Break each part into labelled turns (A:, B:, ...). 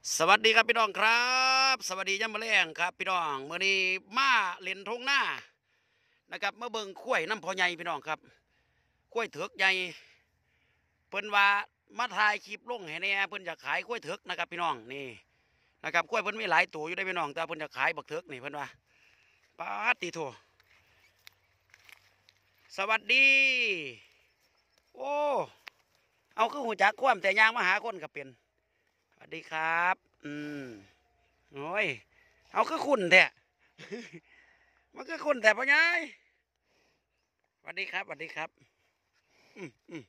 A: สวัสดีครับพี่น้องครับสวัสดีย่ำมะแรงครับพี่น้องเมื่อนี้มาเล่นทงหน้านะครับเมื่อเบิ่งข้วยน้ำพอใหญ่พี่น้องครับข้วยเถือกใหญ่เพิ่นว่ามาถ่ายคลิปลงให้แน่เพิ่นจะขายข้วยเถือกนะครับพี่น้องนี่นะครับข้วยเพิ่นมีหลายตัวอยู่ได้พี่น้องแต่เพิ่นจะขายบักเถือกนี่เพิ่นว่าปาดติโถสวัสดีโอ้เอาคือหูจักความแต่ยางมาหาคนก็เป็นสวัสดีครับโอ้ยเอาคือคุณแท้ มันคือคุณแต่พ่อใหญ่สวัสดีครับสวัสดีครับอืมอืม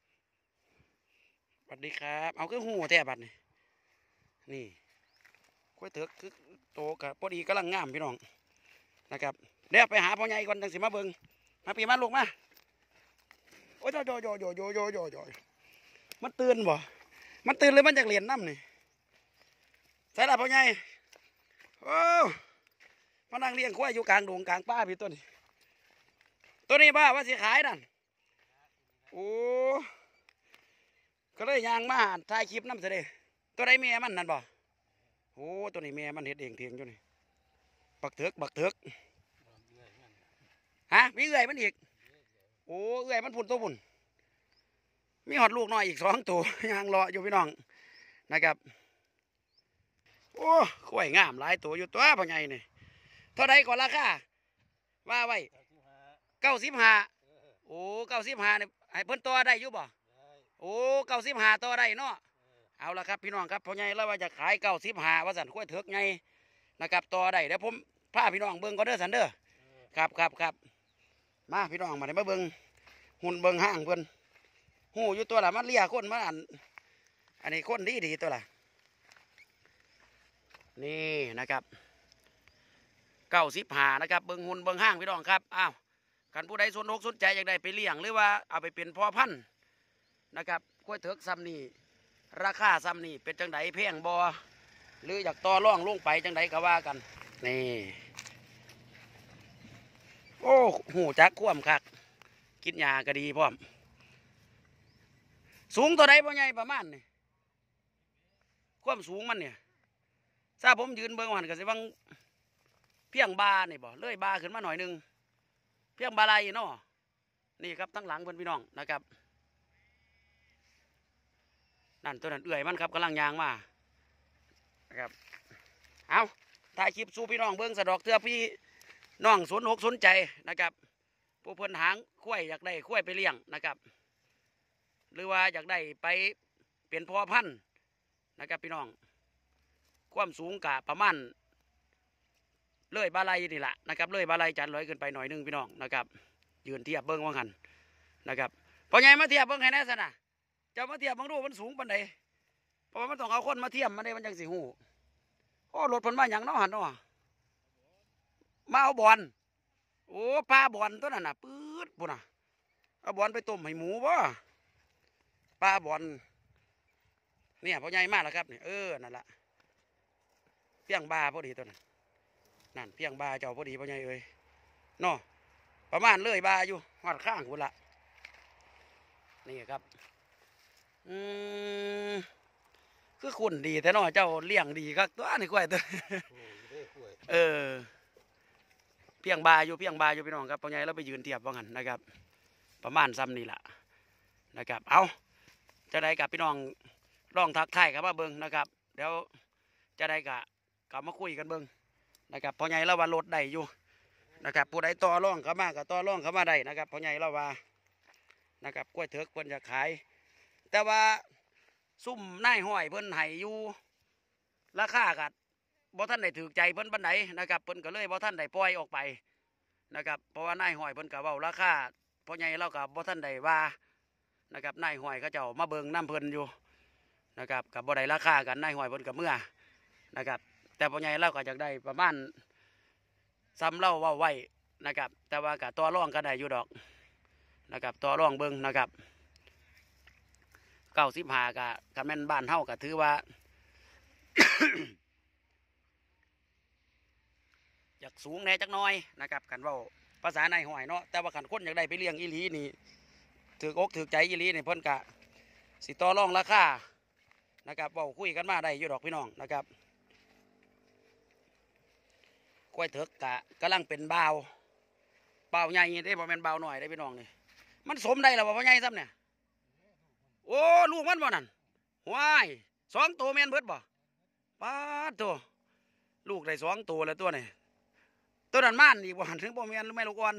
A: สวัสดีครับเอาคือหูแท้บัดนี่นี่กล้วยเถือกคือโตกับพอดีกำลังงามพี่น้องนะครับเดี๋ยวไปหาพ่อใหญ่ก่อนจังสิมาเบิ่งมาพี่มาลูกมาโอ้ยโยมันตื่นบ่มันตื่นเลยมันจากเหรียญน้ำนี่ใส่ละพ่อใหญ่โอ้มานั่งเลี้ยงควายอยู่กลางดงกลางป่าพี่ตัวนี้บ้าว่าสิขายนั่นโอ้ก็เลยยางมาถ่ายคลิปน้ำเสด็จตัวใดแม่มันนั่นบ่โอ้ตัวนี้แม่มันเห็ดเองเทียงอยู่นี่บักเถือกฮะมีเอื่อยมันอีกโอ้เอื่อยมันพุ่นตัวพุ่นมีหอดลูกน้อยอีก2 ตัวยางรออยู่พี่น้องนะครับโอ้ข้วยงามหลายตัวอยู่ตัวพ่อใหญ่นี่เท่าไรก่อนราคาว่าไว้95โอ้95เนี่ยให้เพิ่นตัวได้อยู่บ่โอ้95ตัวได้เนาะเอาละครับพี่น้องครับพ่อใหญ่แล้วว่าจะขาย95ว่าสันข้วยเถือกไงนะครับตัวได้เดี๋ยวผมพาพี่น้องเบิ่งก็เด้อสันเด้อครับมาพี่น้องมาได้มาเบิ่งหุ่นเบิ่งห้างเพิ่นหูอยู่ตัวละมันเลียคนมาอันนี้คนดีตัวละนี่นะครับ95นะครับเบิ่งหุ่นเบิ่งห้างพี่น้องครับอ้าวคันผู้ใดสนใจอยากได้ไปเลี้ยงหรือว่าเอาไปเป็นพ่อพันธุ์นะครับกล้วยเถือกซ้ำนี่ราคาซ้ำนี่เป็นจังไดแพงบ่หรืออยากต่อร่องลงไปจังไดก็ว่ากันนี่โอ้หูจักคว่ำคักกินยาก็ดีพร้อมสูงตัวใดพ่อใหญ่ประมาณนี่ความสูงมันเนี่ยถ้าผมยืนเบิ่งหันก็สิบังเพียงบานี่บ่เลื่อยบาขึ้นมาหน่อยนึงเพียงบาไหลเนาะนี่ครับทั้งหลังเพื่อนพี่น้องนะครับนั่นตัวนั้นเอื่อยมันครับกำลังยางมานะครับเอาถ่ายคลิปสู่พี่น้องเบิ้งสะดอกเทือพี่น้องสนใจนะครับผู้เพิ่นหางคุ้ยอยากได้คุ้ยไปเลี้ยงนะครับหรือว่าอยากได้ไปเป็นพ่อพันธุ์นะครับพี่น้องความสูงกะประมาณเลยบาไลนี่แหละนะครับเลยบาไลจันลอยขึ้นไปหน่อยนึงพี่น้องนะครับยืนเทียบเบิ้งว่างันนะครับพอไงมาเทียบเบิ้งให้แน่สนะจะมาเทียบบังดูมันสูงปันใดเพราะมันต้องเอาคนมาเทียมมันได้มันจังสิหูโอ้รถผลมาอย่างน้อหันน้อมาเอาบอลโอ้ปลาบอลตัวนั้นน่ะปื๊ดปุ่นน่ะเอาบอลไปต้มให้หมูบ่ปลาบอลเนี่ยพอใหญ่มากแล้วครับนี่นั่นแหละเพียงบาพอดีตัวนั้นนั่นเพียงบาเจ้าพอดีพอใหญ่เอ้ยเนาะประมาณเลยบาอยู่หอดข้างคุณละนี่ครับคือคุณดีแต่เนาะเจ้าเลี้ยงดีครับตัวนี่กล้วยตัวเพียงบาอยู่พี่น้องครับพอใหญ่เราไปยืนเทียบว่างั้นนะครับประมาณซ้ำนี่แหละนะครับเอาจะได้กับพี่น้องลองทักทายครับว่าเบิ้งนะครับเดี๋ยวจะได้กับมาคุยกันเบิ้งนะครับพอใหญ่เราว่ารถได้อยู่นะครับผู้ใดต่อร่องเข้ามากับต่อร่องเข้ามาได้นะครับพอใหญ่เราว่านะครับกล้วยเถือกเพิ่นจะขายแต่ว่าซุ่มนายห้อยเพิ่นให้อยู่ราคากับ่ท่านได้ถือใจเพิ่นปานไหนนะครับเพิ่นก็เลยบ่ท่านได้ปล่อยออกไปนะครับเพราะว่านายห้อยเพิ่นก็เว้าราคาพอใหญ่เรากับบ่ท่านได้ว่านะครับนายห้อยเขาเจ้ามาเบิ่งน้ำเพิ่นอยู่นะครับกับบ่ได้ราคากันนายห้อยเพิ่นกับเมื่อนะครับแต่พอใหญ่เราก็อยากได้ประมาณซ้ำเล่าว่าไว้นะครับแต่ว่ากับตัวร่องก็ได้อยู่ดอกนะครับตัวร่องเบิ้งนะครับ95กับแม่นบ้านเฮาก็ถือว่า อยากสูงแน่จักน้อยนะครับกันว่าภาษาในห้อยเนาะแต่ว่าขันคนอยากได้ไปเลี้ยงอีหลีนี่ถือกอกถือใจอีหลีนี่เพิ่นกะสิต่อรองราคานะครับเว้าคุยกันมาได้อยู่ดอกพี่น้องนะครับกล้วยเถิกกะกำลังเป็นบ่าวใหญ่ได้บ่แม่นบ่าวน้อยได้พี่น้องนี่มันสมได้แล้วบ่ใหญ่ซ้ำเนี่ยโอ้ลูกมันบ่นั่นว้าย2 ตัวแม่นเบิดบ่ป้าดตัวลูกได้2 ตัวแล้วตัวนี่ตัวนั้นม่านอีกบ่หันถึงบ่แม่นหรือไม่ลูกอ่อน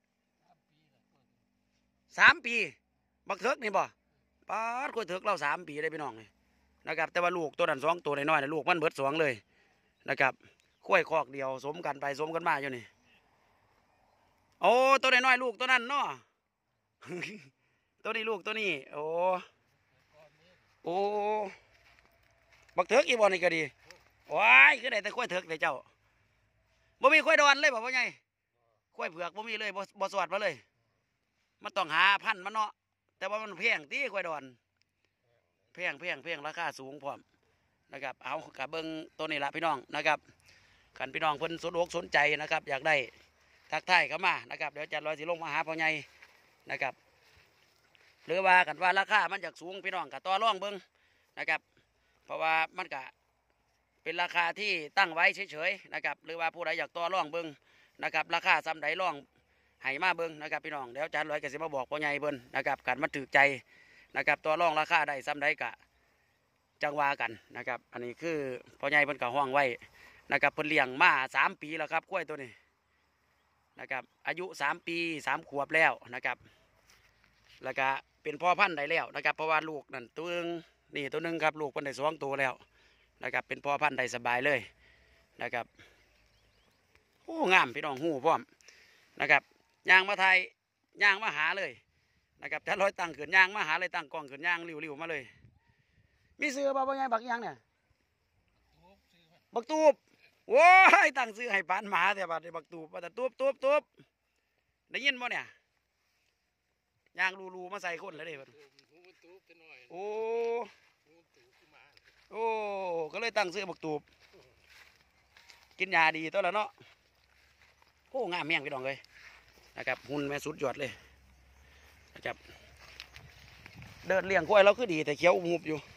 A: 3 ปีบักเถิกนี่บ่ป้าดกล้วยเถิกเรา3 ปีได้พี่น้องนี่นะครับแต่ว่าลูกตัวนั้น2 ตัวน้อยๆนะลูกมันเบิด2เลยนะครับกล้วยคอกเดียวสมกันไปสมกันมาอยู่นี่โอ้ตัวน้อยๆลูกตัวนั้นเนาะ ตัวนี้ลูกตัวนี้โอ้บักเถิกอีบ่นี่ก็ดีว้ายคือได้แต่กล้วยเถิกเลยเจ้าบ่มีกล้วยดอนเลยบ่ว่าไงกล้วยเผือกบ่มีเลยบ่สวดมาเลยมันต้องหาพันธุ์มันเนาะแต่ว่ามันแพงตีกล้วยดอนแพงราคาสูงพร้อมนะครับเอากะเบิ่งตัวนี้ละพี่น้องนะครับขันพี่น้องเพิ่นสนอกสนใจนะครับอยากได้ทักทายเข้ามานะครับเดี๋ยวจัดรอยสิลงมาหาพ่อใหญ่นะครับหรือว่ากันว่าราคามันจากสูงพี่น้องกับต่อรองเบิ่งนะครับเพราะว่ามันกะเป็นราคาที่ตั้งไว้เฉยๆนะครับหรือว่าผู้ใดอยากต่อรองเบิ่งนะครับราคาซ้ำใดรองให้มาเบิ่งนะครับพี่น้องเดี๋ยวจัดรอยก็สิมาบอกพ่อใหญ่เบิ่นนะครับกันมันถือใจนะครับต่อรองราคาได้ซ้ำใดกะจังวากันนะครับอันนี้คือพ่อใหญ่เพิ่นก็ห้องไว้นะครับเพิ่นเลี้ยงมา3 ปีแล้วครับกล้วยตัวนี้นะครับอายุ3 ปี 3 ขวบแล้วนะครับแล้วก็เป็นพ่อพันธุ์ได้แล้วนะครับเพราะว่าลูกนั่นตัวนึงนี่ตัวนึงครับลูกเพิ่นได้2 ตัวแล้วนะครับเป็นพ่อพันธุ์ได้สบายเลยนะครับโอ้งามพี่น้องหูพร้อมนะครับย่างมาไทยย่างมาหาเลยนะครับถ้าร้อยตั้งขึ้นย่างมาหาเลยตั้งกล้องขึ้นย่างริ้วๆมาเลยมีซื้อบ่บ่ไงบักยังเนี่ยบักตูบโว้ยตั้งซื้อให้ปานหมาแต่บัดบักตูบว่าแต่ตูบได้ยินบ่เนี่ยย่างรูมาใส่คนเลยเด้โอ้ก็เลยตั้งซื้อบักตูบกินยาดีตัวละเนาะโอ้งามแม่งพี่น้องเลยนะครับหุ่นแม่สุดยอดเลยนะครับเดินเลี้ยงกล้วยเราคือดีแต่เขียวอุบอยู่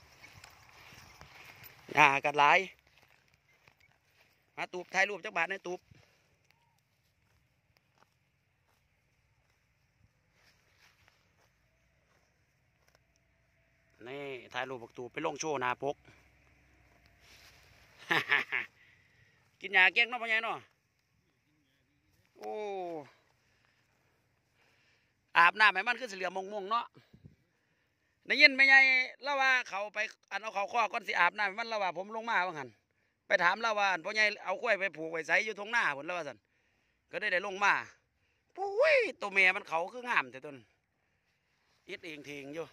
A: กัดหลายมาตูบถ่ายรูปจักบาทในตูบนี่ถ่ายรูปบักตูบไปลงโชว์นาปก กินยาเก่งเนาะพ่อใหญ่เนาะโอ้อาบน้ำให้มันขึ้นสีเหลืองมงเนาะได้ยินไหมไงเล่าว่าเขาไปอันเอาเขาข้อก้อนสิอาบน้ำมันเล่าว่าผมลงมาว่างั้นไปถามเล่าว่าพ่อใหญ่เอากล้วยไปผูกไว้ใส่อยู่ทงหน้าผลเล่าว่าสันก็ได้ลงมาปุ้ยตัวเมียมันเขาคืองามแต่ต้นอิดเองทิ้งอยู่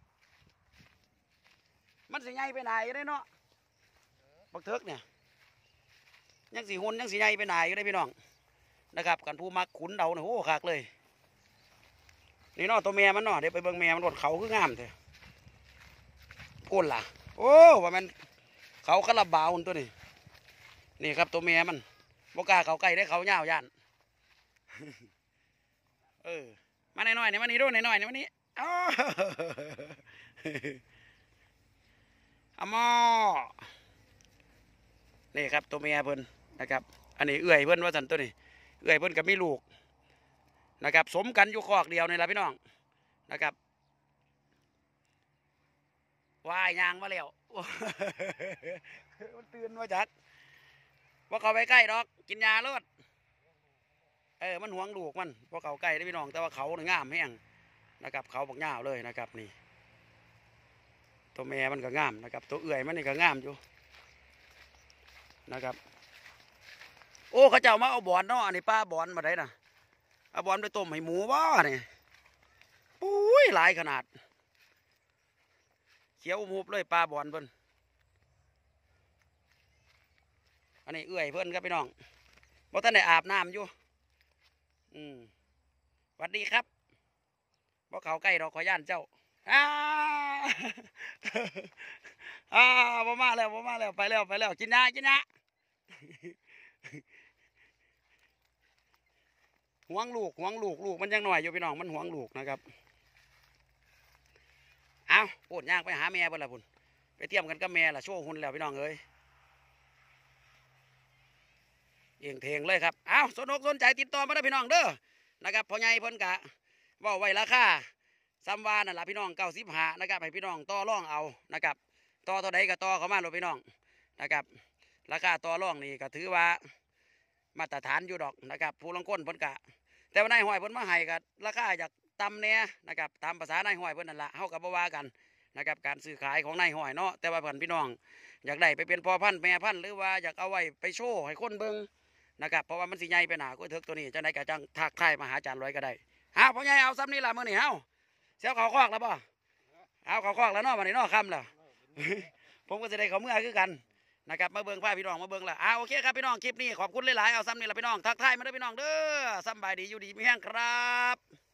A: มันสิใหญ่ไปไหนได้เนาะบักเถิกเนี่ยยังสีหุ่นยังสีใหญ่ไปไหนก็ได้พี่น้องนะครับกันผู้มักขุนเดาเนี่ยโอ้ขากเลยนี่เนาะตัวเมียมันเนาะเดี๋ยวไปเบิ่งเมียมันรดเขาคืองามเถอะพูดล่ะโอ้ว่ามันเขาคาราบาวตัวนี้นี่ครับตัวเมียมันบกล้าเขาใกล้ได้เขาเงาย่านมาหน่อยๆนี่มานี่ดูหน่อยๆนี่มานี่อะมอนี่ครับตัวเมียเพิ่นนะครับอันนี้เอื่อยเพิ่นว่าสันตัวนี้เอื่อยเพิ่นกับมีลูกนะครับสมกันอยู่คอกเดียวนี่แหละพี่น้องนะครับว่ายยางมาแล้วมันตื่นมาจัดว่าเขาไปใกล้ดอกกินยาเลิศมันหวงลูกมันว่าเขาใกล้ได้พี่น้องแต่ว่าเขาเนี่ยงามแห้งนะครับเขาบอกงามเลยนะครับนี่ตัวแม่มันก็งามนะครับตัวเอื่อยมันนี่ก็งามอยู่นะครับโอ้เขาเจ้ามาเอาบอนเนาะอันนี้ป้าบอนมาได้นะเอาบอนไปต้มให้หมูบ้าเนี่ยปุ้ยหลายขนาดเขียวมุบเลยปลาบอนเพิ่นอันนี้เอื่อยเพิ่นครับพี่น้องบ่ท่านได้อาบน้ำอยู่สวัสดีครับบ่เขาใกล้ดอกขอย่านเจ้าบ่มาแล้วไปแล้วกินนะหวงลูกมันยังหน่อยอยู่พี่น้องมันหวงลูกนะครับเอาพูดยากไปหาแม่เพิ่นละพุ่นไปเทียมกันกับแม่ล่ะโชว์หุ่นแล้วพี่น้องเอ้ยเองเทงเลยครับเอาสนอกสนใจติดต่อมาได้พี่น้องเด้อนะครับพ่อใหญ่เพิ่นกะว่าไว้ราคาซ้ำวานั่นล่ะพี่น้อง95นะครับให้พี่น้องต่อรองเอานะครับต่อเท่าใดก็ต่อเข้ามาเลยพี่น้องนะครับราคาต่อรองนี่ก็ถือว่ามาตรฐานอยู่ดอกนะครับผู้ลงก้นเพิ่นกะแต่ว่านายห้อยเพิ่นมาให้ก็ราคาจากต่ำแน่นะครับตามภาษานายห้อยเพิ่นนั่นละเฮากับบ่ว่ากันนะครับการซื้อขายของนายห้อยเนาะแต่ว่าเพิ่นพี่น้องอยากได้ไปเป็นพ่อพันธุ์แม่พันธุ์หรือว่าอยากเอาไว้ไปโชว์ให้คนเบิ่งนะครับเพราะว่ามันสิใหญ่ไปหนาก็เถิกตัวนี้จังไดก็จังทักทายมาหาอาจารย์ร้อยก็ได้พ่อใหญ่เอาซ้ำนี่ล่ะมื้อนี้เฮาเสียวเขาคอกแล้วบ่เอาเขาคอกแล้วเนาะวันนี้เนาะค่ำแล้ว ผมก็จะได้เขาเมื่อคือกันนะครับมาเบิ่งผ้าพี่น้องมาเบิ่งละโอเคครับพี่น้องคลิปนี้ขอบคุณหลายๆเอาซ้ำนี่ละพี่น้องทักทายมาเด้อพี่น้องเด้อสำบายดีอยู่ดีมีแห้งครับ